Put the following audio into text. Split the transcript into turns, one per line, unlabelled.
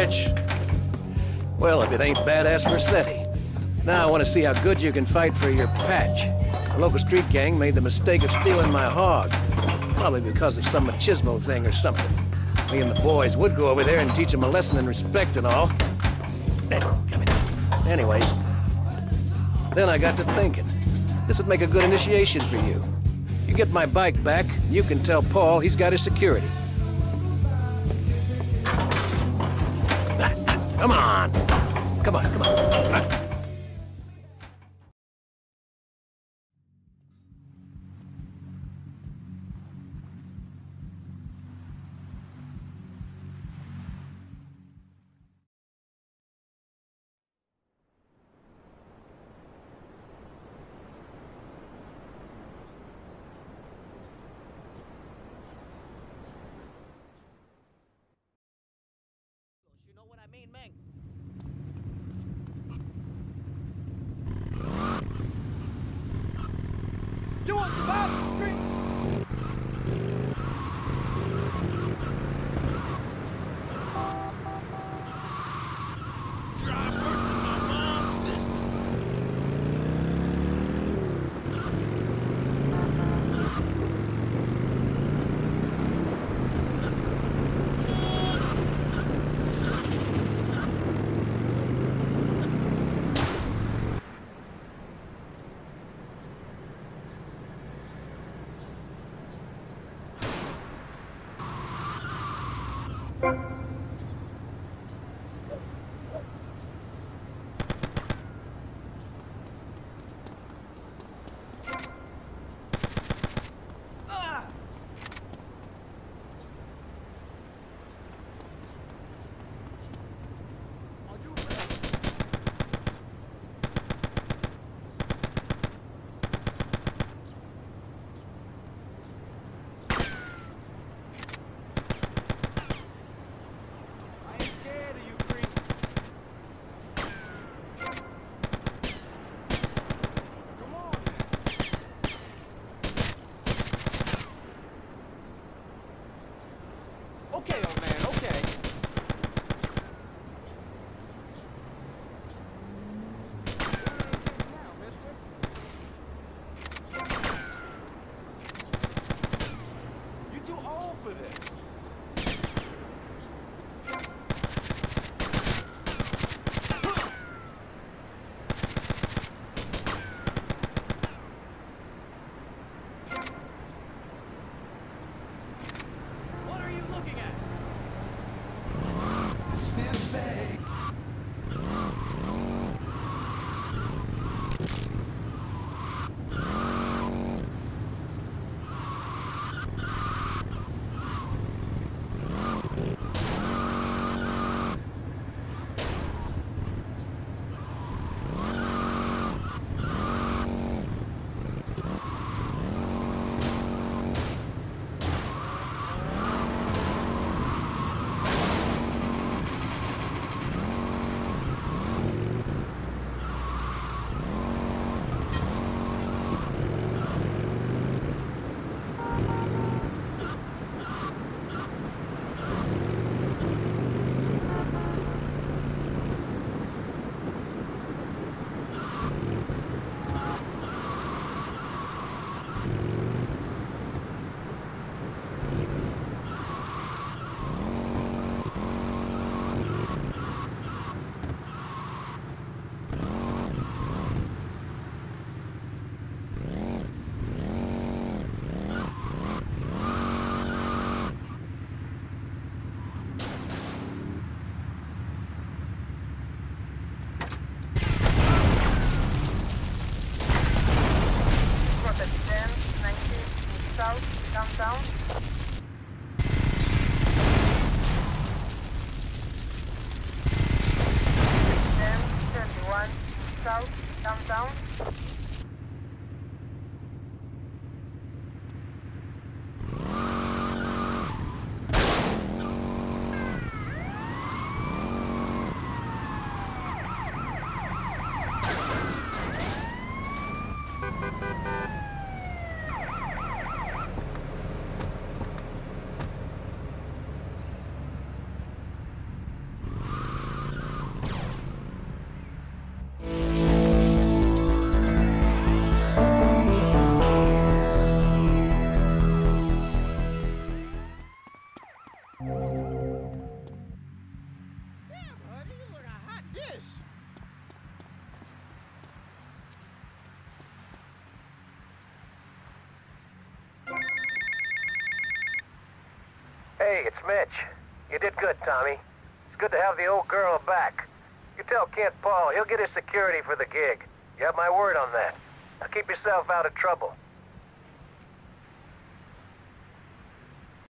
match? Well, if it ain't Badass Vercetti. Now I want to see how good you can fight for your patch. A local street gang made the mistake of stealing my hog. Probably because of some machismo thing or something. Me and the boys would go over there and teach them a lesson in respect and all. Anyways, then I got to thinking. This would make a good initiation for you. You get my bike back, you can tell Paul he's got his security. Come on! Come on, come on.
You know what I mean, Meng? You want to survive the street? Drive worse than my mom's sister. Okay, old man, okay. Now, mister. You too old for this. What are you looking at?
This bag.
South, downtown. 10:21 South, downtown.
Mitch. You did good, Tommy. It's good to have the old girl back. You tell Kent Paul he'll get his security for the gig. You have my word on that. Now keep yourself out of trouble.